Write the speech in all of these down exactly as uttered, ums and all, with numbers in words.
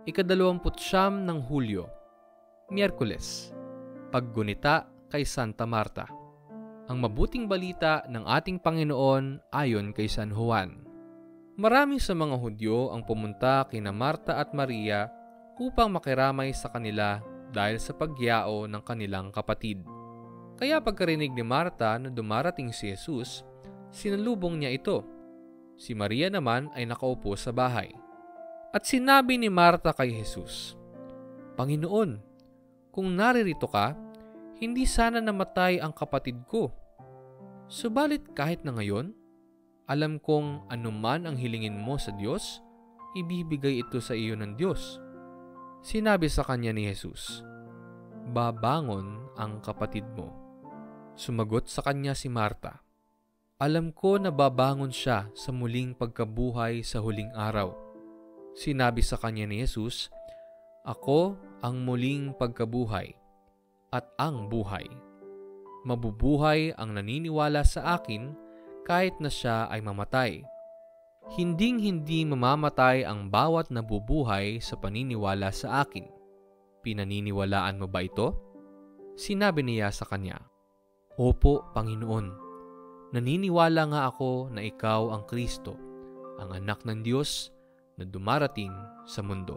Ikadalawamputsyam ng Hulyo, Miyerkules, Paggunita kay Santa Marta. Ang mabuting balita ng ating Panginoon ayon kay San Juan. Marami sa mga Hudyo ang pumunta kina Marta at Maria upang makiramay sa kanila dahil sa pagyao ng kanilang kapatid. Kaya pagkarinig ni Marta na dumarating si Jesus, sinalubong niya ito. Si Maria naman ay nakaupo sa bahay. At sinabi ni Marta kay Jesus, "Panginoon, kung naririto ka, hindi sana namatay ang kapatid ko. Subalit kahit na ngayon, alam kong anuman ang hilingin mo sa Diyos, ibibigay ito sa iyo ng Diyos." Sinabi sa kanya ni Jesus, "Babangon ang kapatid mo." Sumagot sa kanya si Marta, "Alam ko na babangon siya sa muling pagkabuhay sa huling araw." Sinabi sa kanya ni Jesus, "Ako ang muling pagkabuhay at ang buhay. Mabubuhay ang naniniwala sa akin kahit na siya ay mamatay. Hinding-hindi mamamatay ang bawat nabubuhay sa paniniwala sa akin. Pinaniniwalaan mo ba ito?" Sinabi niya sa kanya, "Opo, Panginoon. Naniniwala nga ako na ikaw ang Kristo, ang anak ng Diyos na dumarating sa mundo."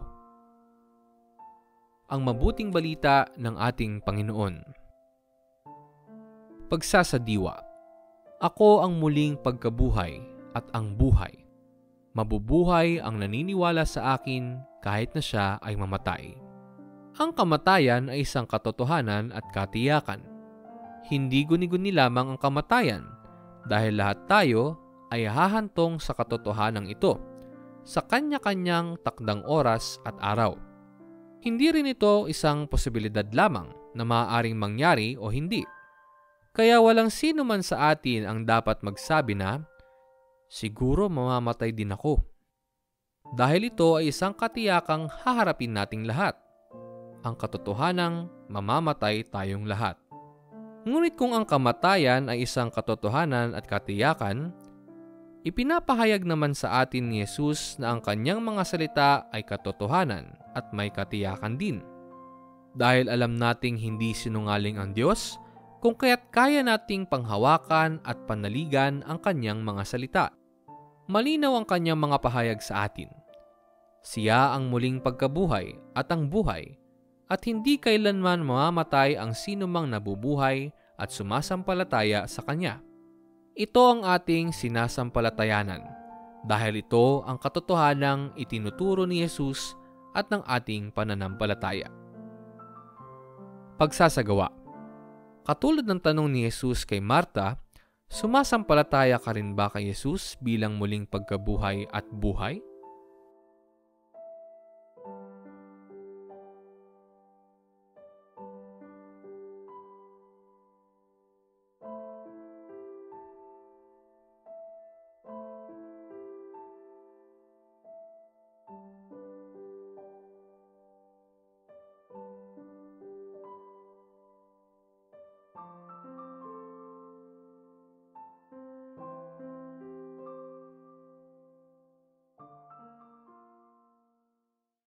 Ang mabuting balita ng ating Panginoon. Pagsasadiwa. Ako ang muling pagkabuhay at ang buhay. Mabubuhay ang naniniwala sa akin kahit na siya ay mamatay. Ang kamatayan ay isang katotohanan at katiyakan. Hindi guni-guni lamang ang kamatayan dahil lahat tayo ay hahantong sa katotohanan ito sa kanya-kanyang takdang oras at araw. Hindi rin ito isang posibilidad lamang na maaaring mangyari o hindi. Kaya walang sino man sa atin ang dapat magsabi na, "Siguro mamamatay din ako." Dahil ito ay isang katiyakang haharapin nating lahat. Ang katotohanang mamamatay tayong lahat. Ngunit kung ang kamatayan ay isang katotohanan at katiyakan, ipinapahayag naman sa atin ni Jesus na ang kanyang mga salita ay katotohanan at may katiyakan din. Dahil alam nating hindi sinungaling ang Diyos, kung kaya't kaya nating panghawakan at panaligan ang kanyang mga salita. Malinaw ang kanyang mga pahayag sa atin. Siya ang muling pagkabuhay at ang buhay, at hindi kailanman mamamatay ang sinumang nabubuhay at sumasampalataya sa Kanya. Ito ang ating sinasampalatayanan, dahil ito ang katotohanang itinuturo ni Jesus at ng ating pananampalataya. Pagsasagawa. Katulad ng tanong ni Jesus kay Marta, sumasampalataya ka rin ba kay Jesus bilang muling pagkabuhay at buhay?